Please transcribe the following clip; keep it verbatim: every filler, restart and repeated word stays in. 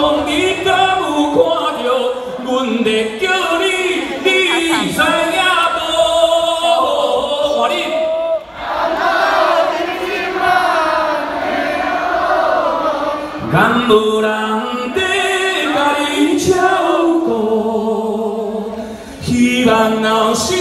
讲你敢有看到？阮在叫你，你知影无？换你。敢无人在甲你照顾？希望后生。